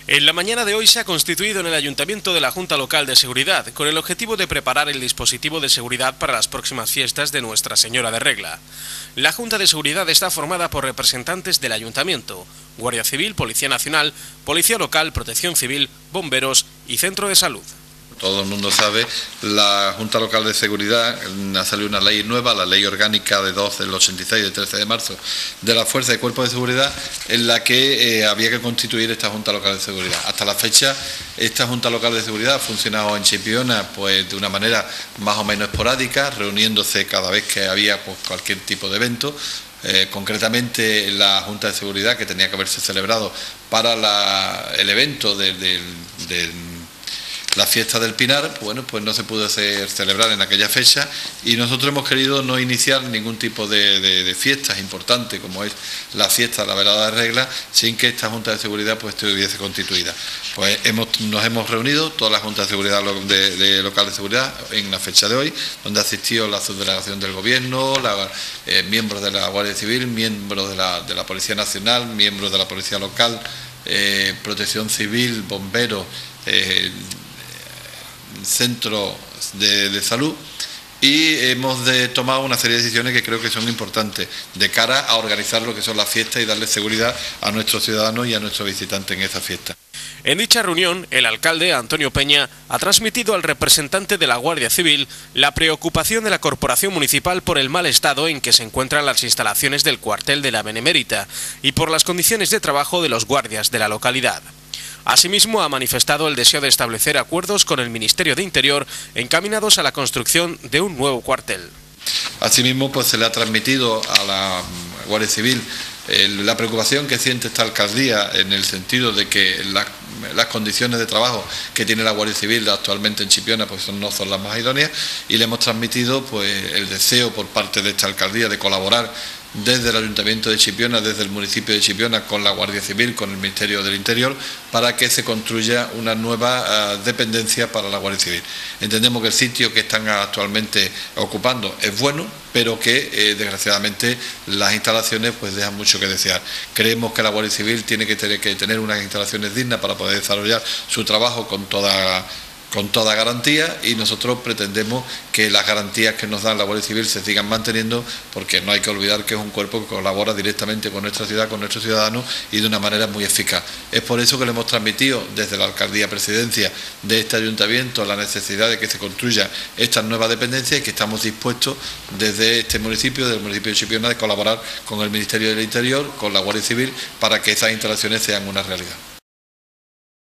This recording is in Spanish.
En la mañana de hoy se ha constituido en el Ayuntamiento de la Junta Local de Seguridad, con el objetivo de preparar el dispositivo de seguridad para las próximas fiestas de Nuestra Señora de Regla. La Junta de Seguridad está formada por representantes del Ayuntamiento, Guardia Civil, Policía Nacional, Policía Local, Protección Civil, Bomberos y Centro de Salud. Todo el mundo sabe, la Junta Local de Seguridad ha salido una ley nueva, la Ley Orgánica de 2 del 86, del 13 de marzo, de la Fuerza y Cuerpos de Seguridad, en la que había que constituir esta Junta Local de Seguridad. Hasta la fecha, esta Junta Local de Seguridad ha funcionado en Chipiona pues de una manera más o menos esporádica, reuniéndose cada vez que había pues, cualquier tipo de evento. Concretamente la Junta de Seguridad, que tenía que haberse celebrado para el evento de la fiesta del Pinar, bueno, pues no se pudo celebrar en aquella fecha y nosotros hemos querido no iniciar ningún tipo de fiestas importantes como es la fiesta de la velada de Regla sin que esta Junta de Seguridad pues estuviese constituida. Pues nos hemos reunido toda la Junta de Seguridad local de seguridad en la fecha de hoy, donde asistió la subdelegación del Gobierno, miembros de la Guardia Civil, miembros de la Policía Nacional, miembros de la Policía Local, Protección Civil, Bomberos, Centro de Salud, y hemos tomado una serie de decisiones que creo que son importantes de cara a organizar lo que son las fiestas y darle seguridad a nuestros ciudadanos y a nuestros visitantes en esta fiesta. En dicha reunión, el alcalde, Antonio Peña, ha transmitido al representante de la Guardia Civil la preocupación de la Corporación Municipal por el mal estado en que se encuentran las instalaciones del cuartel de la Benemérita y por las condiciones de trabajo de los guardias de la localidad. Asimismo, ha manifestado el deseo de establecer acuerdos con el Ministerio de Interior encaminados a la construcción de un nuevo cuartel. Asimismo, pues se le ha transmitido a la Guardia Civil la preocupación que siente esta alcaldía en el sentido de que las condiciones de trabajo que tiene la Guardia Civil actualmente en Chipiona pues no son las más idóneas, y le hemos transmitido pues el deseo por parte de esta alcaldía de colaborar desde el Ayuntamiento de Chipiona, desde el municipio de Chipiona, con la Guardia Civil, con el Ministerio del Interior, para que se construya una nueva dependencia para la Guardia Civil. Entendemos que el sitio que están actualmente ocupando es bueno, pero que desgraciadamente las instalaciones pues dejan mucho que desear. Creemos que la Guardia Civil tiene que tener unas instalaciones dignas para poder desarrollar su trabajo con toda garantía, y nosotros pretendemos que las garantías que nos da la Guardia Civil se sigan manteniendo, porque no hay que olvidar que es un cuerpo que colabora directamente con nuestra ciudad, con nuestros ciudadanos, y de una manera muy eficaz. Es por eso que le hemos transmitido desde la Alcaldía Presidencia de este Ayuntamiento la necesidad de que se construya esta nueva dependencia, y que estamos dispuestos desde este municipio, del municipio de Chipiona, de colaborar con el Ministerio del Interior, con la Guardia Civil, para que esas instalaciones sean una realidad.